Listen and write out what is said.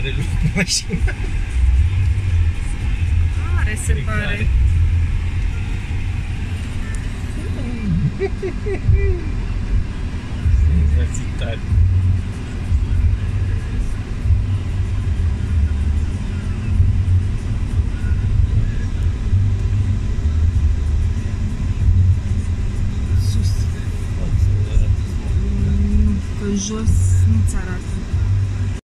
are lucru mașina. Are, se pare. Senzații tari. Sus. Că jos nu-ți arată.